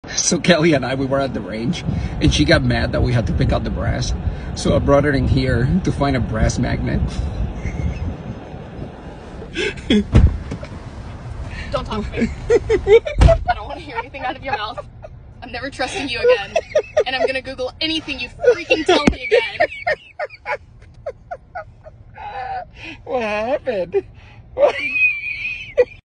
So Kelly and we were at the range, and she got mad that we had to pick out the brass. So I brought her in here to find a brass magnet. Don't talk to me. I don't want to hear anything out of your mouth. I'm never trusting you again. And I'm gonna Google anything you freaking tell me again. What happened?